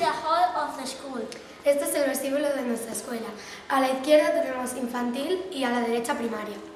the hall of the school. Este es el vestíbulo de nuestra escuela. A la izquierda tenemos infantil y a la derecha primaria.